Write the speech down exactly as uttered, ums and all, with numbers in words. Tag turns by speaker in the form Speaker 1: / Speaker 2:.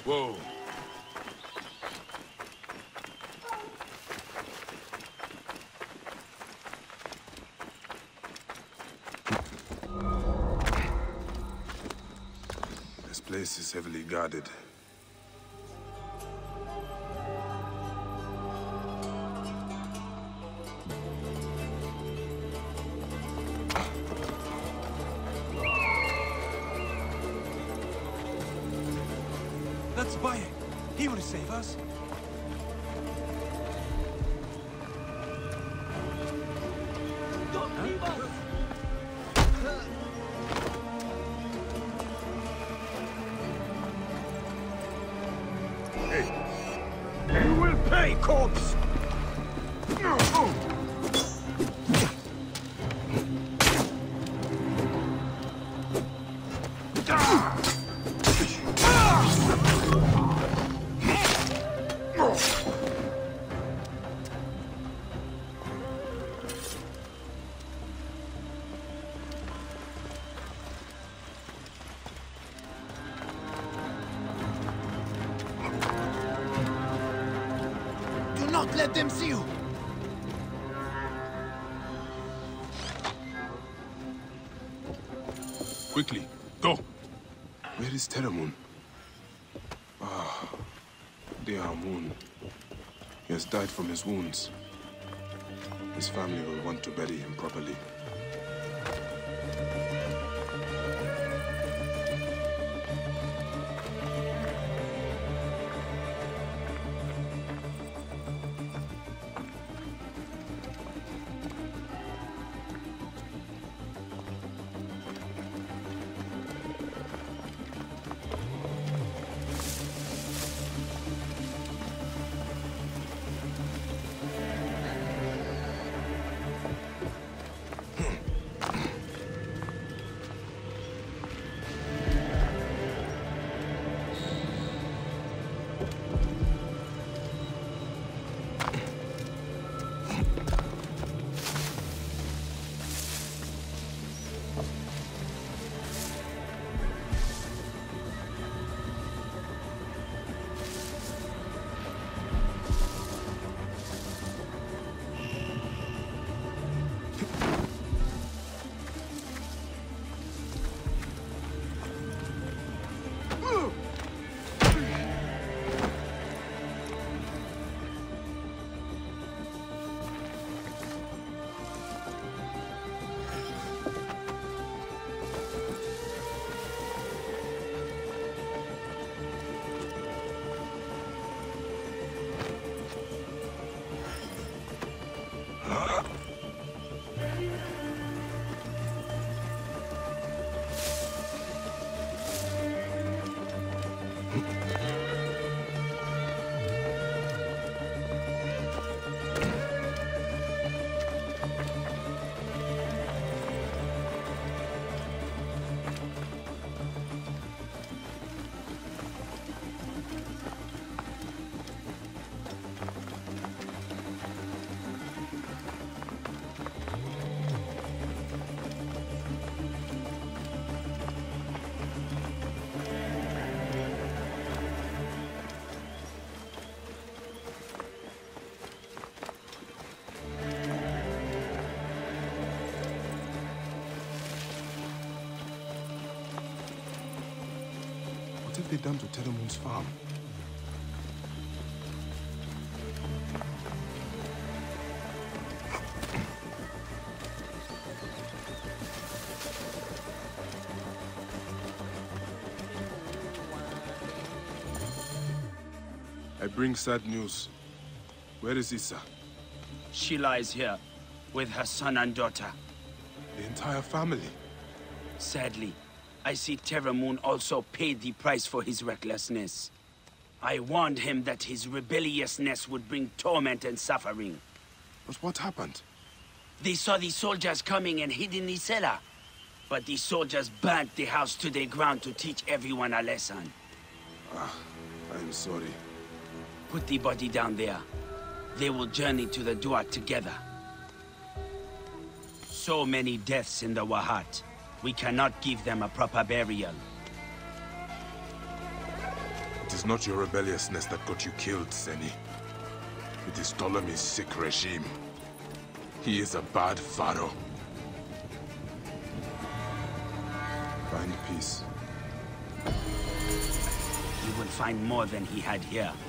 Speaker 1: Whoa. This place is heavily guarded.
Speaker 2: That's Bayek. He will save us. Don't leave us!
Speaker 3: Hey! You will pay, corpse!
Speaker 2: Do not let them see you!
Speaker 1: Quickly, go! Where is Teramun? Ah, dear Amun. He has died from his wounds. His family will want to bury him properly. What have they done to Teramun's farm? I bring sad news. Where is Issa?
Speaker 4: She lies here, with her son and daughter.
Speaker 1: The entire family?
Speaker 4: Sadly, I see Teramun also paid the price for his recklessness. I warned him that his rebelliousness would bring torment and suffering.
Speaker 1: But what happened?
Speaker 4: They saw the soldiers coming and hid in the cellar. But the soldiers burnt the house to the ground to teach everyone a lesson.
Speaker 1: Ah, I'm sorry.
Speaker 4: Put the body down there. They will journey to the Duat together. So many deaths in the Wahat. We cannot give them a proper burial.
Speaker 1: It is not your rebelliousness that got you killed, Seni. It is Ptolemy's sick regime. He is a bad pharaoh. Find peace.
Speaker 4: He will find more than he had here.